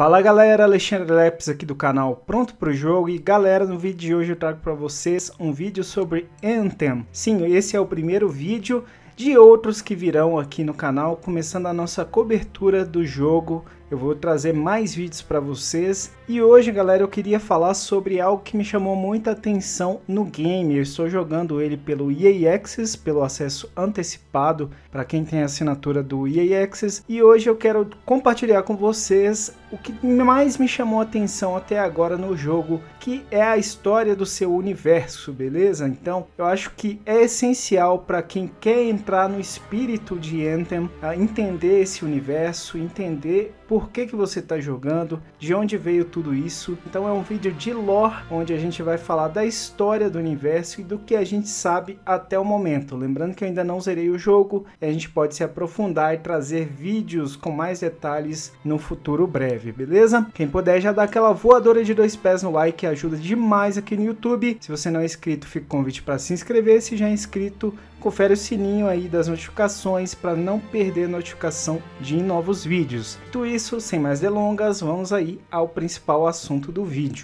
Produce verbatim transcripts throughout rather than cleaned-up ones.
Fala galera, Alexandre Lepes aqui do canal Pronto Pro Jogo. E galera, no vídeo de hoje eu trago para vocês um vídeo sobre Anthem. Sim, esse é o primeiro vídeo de outros que virão aqui no canal, começando a nossa cobertura do jogo. Eu vou trazer mais vídeos para vocês. E hoje, galera, eu queria falar sobre algo que me chamou muita atenção no game. Eu estou jogando ele pelo E A Access, pelo acesso antecipado, para quem tem a assinatura do E A Access. E hoje eu quero compartilhar com vocês o que mais me chamou a atenção até agora no jogo, que é a história do seu universo, beleza? Então, eu acho que é essencial para quem quer entrar no espírito de Anthem, a entender esse universo, entender por que que você está jogando, de onde veio tudo isso. Então é um vídeo de lore, onde a gente vai falar da história do universo e do que a gente sabe até o momento. Lembrando que eu ainda não zerei o jogo, e a gente pode se aprofundar e trazer vídeos com mais detalhes no futuro breve, beleza? Quem puder já dá aquela voadora de dois pés no like, que ajuda demais aqui no YouTube. Se você não é inscrito, fica o convite para se inscrever. Se já é inscrito, confere o sininho aí das notificações para não perder notificação de novos vídeos. Tudo isso, sem mais delongas, vamos aí ao principal assunto do vídeo.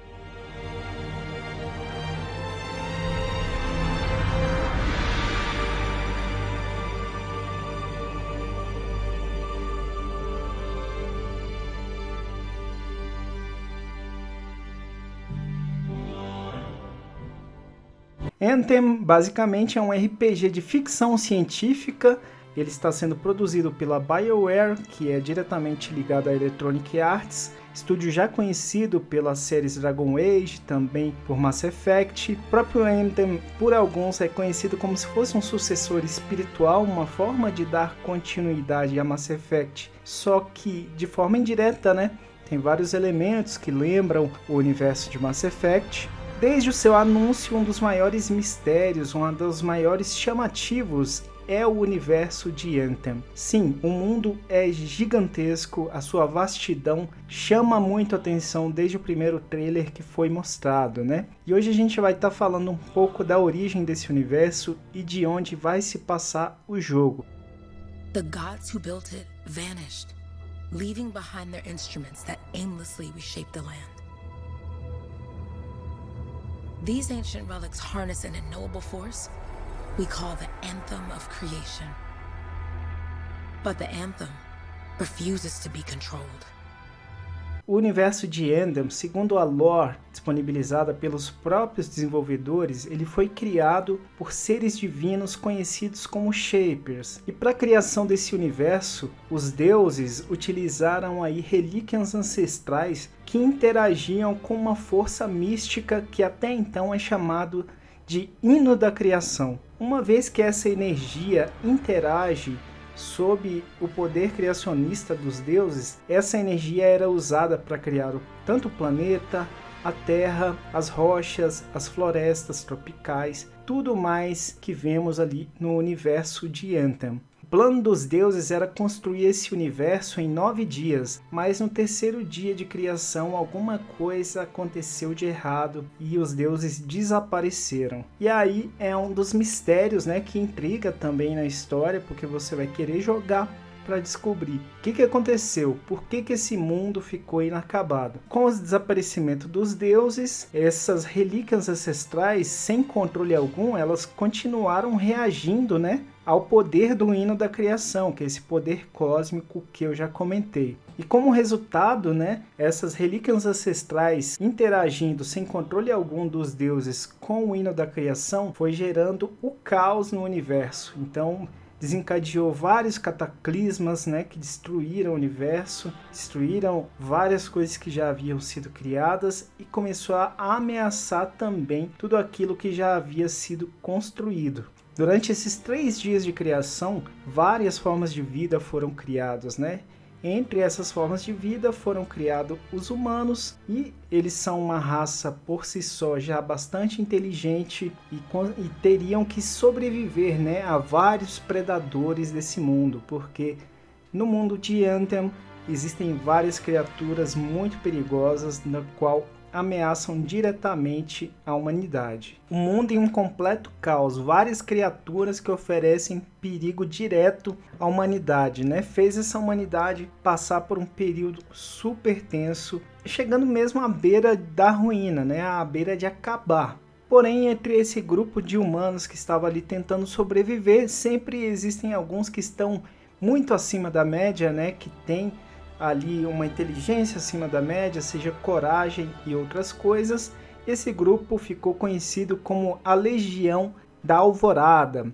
Anthem basicamente é um R P G de ficção científica. Ele está sendo produzido pela BioWare, que é diretamente ligada à Electronic Arts, estúdio já conhecido pelas séries Dragon Age, também por Mass Effect. O próprio Anthem, por alguns, é conhecido como se fosse um sucessor espiritual, uma forma de dar continuidade a Mass Effect, só que de forma indireta, né? Tem vários elementos que lembram o universo de Mass Effect. Desde o seu anúncio, um dos maiores mistérios, um dos maiores chamativos é o universo de Anthem. Sim, o mundo é gigantesco, a sua vastidão chama muito a atenção desde o primeiro trailer que foi mostrado, né? E hoje a gente vai estar tá falando um pouco da origem desse universo e de onde vai se passar o jogo. The gods who built it vanished, leaving behind their instruments that aimlessly reshape the land. These ancient relics harness an unknowable force we call the Anthem of Creation. But the Anthem refuses to be controlled. O universo de Anthem, segundo a lore disponibilizada pelos próprios desenvolvedores, ele foi criado por seres divinos conhecidos como Shapers. E para a criação desse universo, os deuses utilizaram aí relíquias ancestrais que interagiam com uma força mística que até então é chamado de Hino da Criação. Uma vez que essa energia interage sob o poder criacionista dos deuses, essa energia era usada para criar tanto o planeta, a terra, as rochas, as florestas tropicais, tudo mais que vemos ali no universo de Anthem. O plano dos deuses era construir esse universo em nove dias, mas no terceiro dia de criação alguma coisa aconteceu de errado e os deuses desapareceram. E aí é um dos mistérios, né, que intriga também na história, porque você vai querer jogar para descobrir o que, que aconteceu, por que, que esse mundo ficou inacabado. Com o desaparecimento dos deuses, essas relíquias ancestrais, sem controle algum, elas continuaram reagindo, né, ao poder do Hino da Criação, que é esse poder cósmico que eu já comentei. E como resultado, né, essas relíquias ancestrais interagindo sem controle algum dos deuses com o Hino da Criação, foi gerando o caos no universo. Então desencadeou vários cataclismas, né, que destruíram o universo, destruíram várias coisas que já haviam sido criadas e começou a ameaçar também tudo aquilo que já havia sido construído. Durante esses três dias de criação, várias formas de vida foram criadas, né? Entre essas formas de vida foram criados os humanos, e eles são uma raça por si só já bastante inteligente e, e teriam que sobreviver, né, a vários predadores desse mundo, porque no mundo de Anthem existem várias criaturas muito perigosas, na qual ameaçam diretamente a humanidade. O mundo em um completo caos, várias criaturas que oferecem perigo direto à humanidade, né? Fez essa humanidade passar por um período super tenso, chegando mesmo à beira da ruína, né? À beira de acabar. Porém, entre esse grupo de humanos que estava ali tentando sobreviver, sempre existem alguns que estão muito acima da média, né? Que tem ali uma inteligência acima da média, seja coragem e outras coisas. Esse grupo ficou conhecido como a Legião da Alvorada.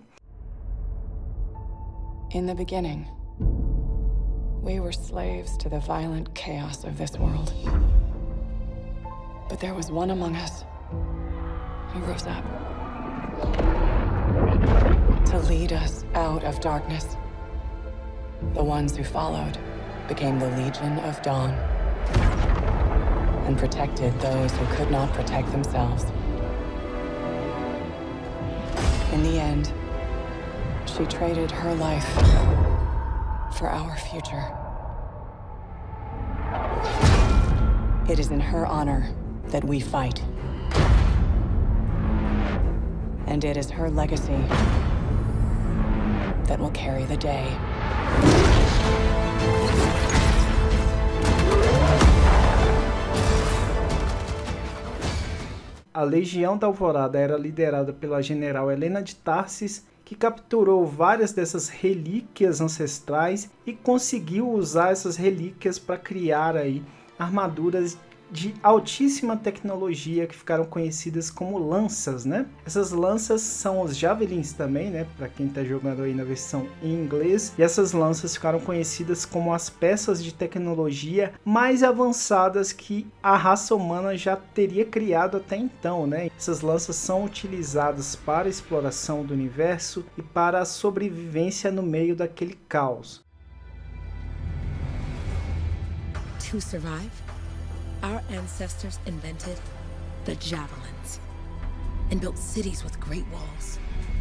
In the beginning, we were slaves to the violent chaos of this world. But there was one among us who rose up to lead us out of darkness. The ones who followed became the Legion of Dawn and protected those who could not protect themselves. In the end, she traded her life for our future. It is in her honor that we fight. And it is her legacy that will carry the day. A Legião da Alvorada era liderada pela general Helena de Tarsis, que capturou várias dessas relíquias ancestrais e conseguiu usar essas relíquias para criar aí armaduras de altíssima tecnologia que ficaram conhecidas como lanças, né? Essas lanças são os javelins também, né? Para quem está jogando aí na versão em inglês. E essas lanças ficaram conhecidas como as peças de tecnologia mais avançadas que a raça humana já teria criado até então, né? Essas lanças são utilizadas para a exploração do universo e para a sobrevivência no meio daquele caos. To survive, our ancestors invented the javelins and built cities with great walls.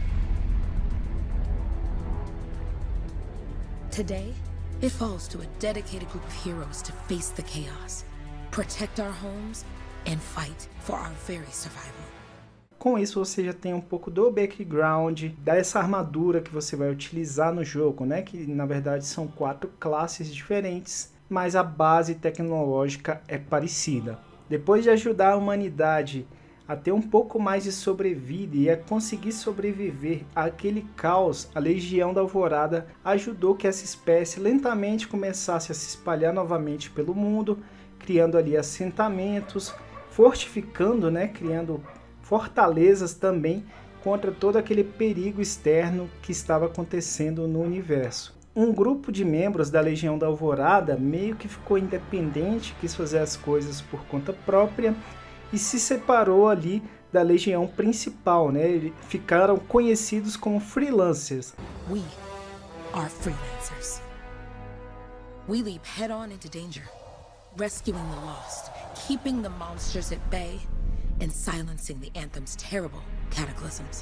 Today, it falls to a dedicated group of heroes to face the chaos, protect our homes, and fight for our very survival. Com isso você já tem um pouco do background dessa armadura que você vai utilizar no jogo, né? Que na verdade são quatro classes diferentes, mas a base tecnológica é parecida. Depois de ajudar a humanidade a ter um pouco mais de sobrevida e a conseguir sobreviver àquele caos, a Legião da Alvorada ajudou que essa espécie lentamente começasse a se espalhar novamente pelo mundo, criando ali assentamentos, fortificando, né, criando fortalezas também contra todo aquele perigo externo que estava acontecendo no universo. Um grupo de membros da Legião da Alvorada meio que ficou independente, quis fazer as coisas por conta própria e se separou ali da legião principal, né? Eles ficaram conhecidos como freelancers. We are freelancers. We leap head-on into danger, rescuing the lost, keeping the monsters at bay, and silencing the Anthem's terrible cataclysms.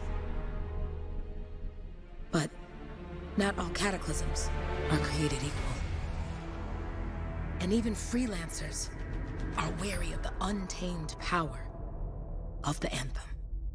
But not all cataclysms are created equal. And even freelancers are wary of the untamed power of the Anthem.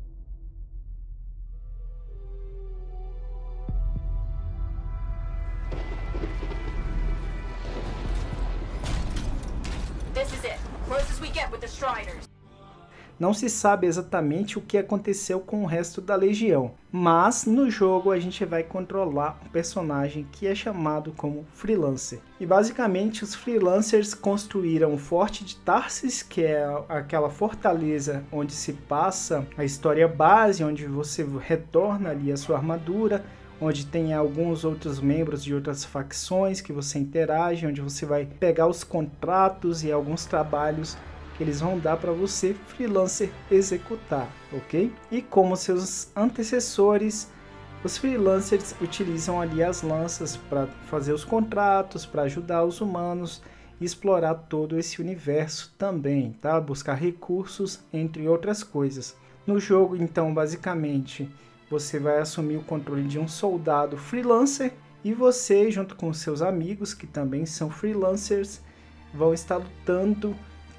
This is it. Close as we get with the Striders. Não se sabe exatamente o que aconteceu com o resto da Legião, mas no jogo a gente vai controlar um personagem que é chamado como Freelancer. E basicamente os Freelancers construíram o Forte de Tarsis, que é aquela fortaleza onde se passa a história base, onde você retorna ali a sua armadura, onde tem alguns outros membros de outras facções que você interage, onde você vai pegar os contratos e alguns trabalhos que eles vão dar para você, freelancer, executar, ok? E como seus antecessores, os freelancers utilizam ali as lanças para fazer os contratos, para ajudar os humanos e explorar todo esse universo também, tá? Buscar recursos, entre outras coisas. No jogo, então, basicamente, você vai assumir o controle de um soldado freelancer e você, junto com seus amigos, que também são freelancers, vão estar lutando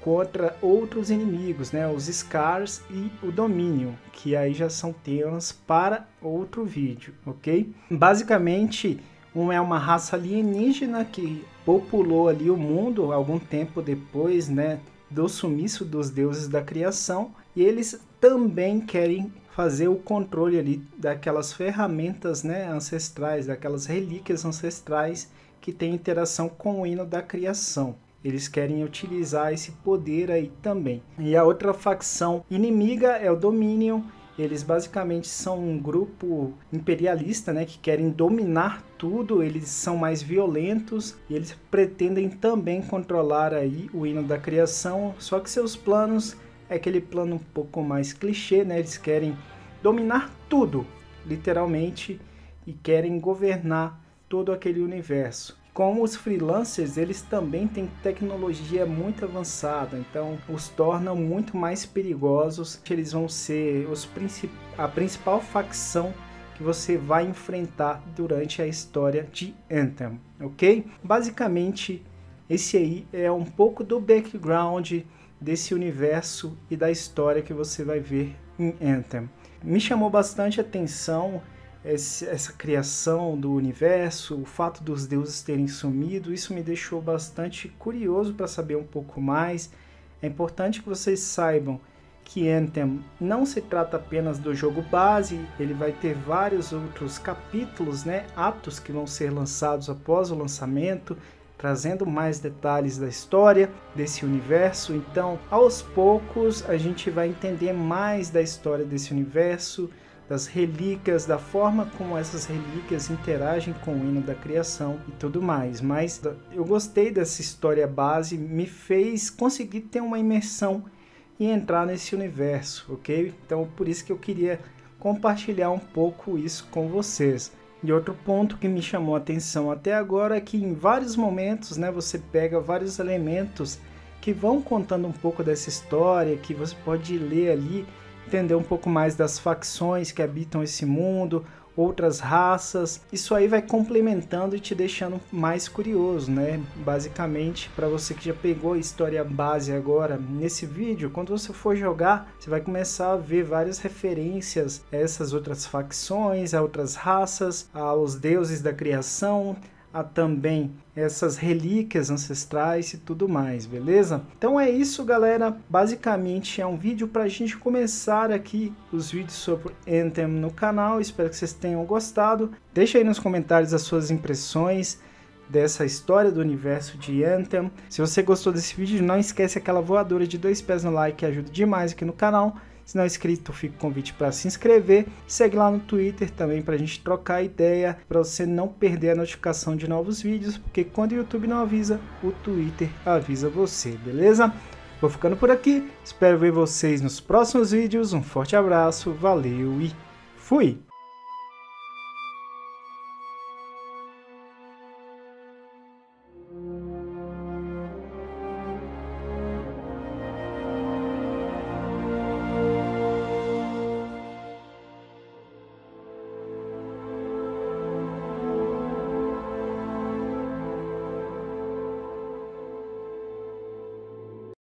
contra outros inimigos, né, os Scars e o Dominion, que aí já são temas para outro vídeo, ok? Basicamente, um é uma raça alienígena que populou ali o mundo algum tempo depois, né, do sumiço dos deuses da criação, e eles também querem fazer o controle ali daquelas ferramentas, né, ancestrais, daquelas relíquias ancestrais que têm interação com o hino da criação. Eles querem utilizar esse poder aí também. E a outra facção inimiga é o Dominion. Eles basicamente são um grupo imperialista, né, que querem dominar tudo. Eles são mais violentos e eles pretendem também controlar aí o hino da criação. Só que seus planos é aquele plano um pouco mais clichê, né? Eles querem dominar tudo, literalmente, e querem governar todo aquele universo. Como os freelancers, eles também têm tecnologia muito avançada, então os tornam muito mais perigosos. Eles vão ser os princip... a principal facção que você vai enfrentar durante a história de Anthem, ok? Basicamente, esse aí é um pouco do background desse universo e da história que você vai ver em Anthem. Me chamou bastante atenção esse, essa criação do universo, o fato dos deuses terem sumido. Isso me deixou bastante curioso para saber um pouco mais. É importante que vocês saibam que Anthem não se trata apenas do jogo base, ele vai ter vários outros capítulos, né, atos que vão ser lançados após o lançamento, trazendo mais detalhes da história desse universo. Então, aos poucos, a gente vai entender mais da história desse universo, das relíquias, da forma como essas relíquias interagem com o hino da criação e tudo mais. Mas eu gostei dessa história base, me fez conseguir ter uma imersão e entrar nesse universo, ok? Então, por isso que eu queria compartilhar um pouco isso com vocês. E outro ponto que me chamou a atenção até agora é que em vários momentos, né, você pega vários elementos que vão contando um pouco dessa história, que você pode ler ali, entender um pouco mais das facções que habitam esse mundo, outras raças. Isso aí vai complementando e te deixando mais curioso, né? Basicamente, para você que já pegou a história base agora nesse vídeo, quando você for jogar, você vai começar a ver várias referências a essas outras facções, a outras raças, aos deuses da criação, a também essas relíquias ancestrais e tudo mais, beleza? Então é isso, galera. Basicamente é um vídeo para a gente começar aqui os vídeos sobre Anthem no canal. Espero que vocês tenham gostado. Deixa aí nos comentários as suas impressões dessa história do universo de Anthem. Se você gostou desse vídeo, não esquece aquela voadora de dois pés no like, que ajuda demais aqui no canal. Se não é inscrito, fica o convite para se inscrever. Segue lá no Twitter também para a gente trocar ideia, para você não perder a notificação de novos vídeos, porque quando o YouTube não avisa, o Twitter avisa você, beleza? Vou ficando por aqui, espero ver vocês nos próximos vídeos. Um forte abraço, valeu e fui!